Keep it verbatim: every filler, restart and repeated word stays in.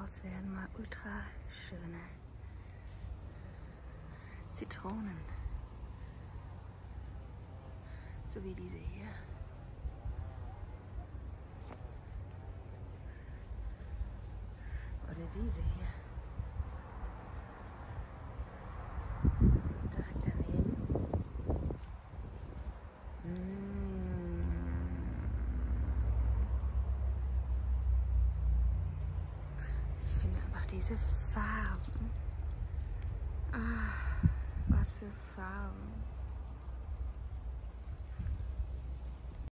daraus werden mal ultra schöne Zitronen. So wie diese hier. Oder diese hier. Direkt daneben. Mmh. Ich finde einfach diese Farben. Ah, was für Farben.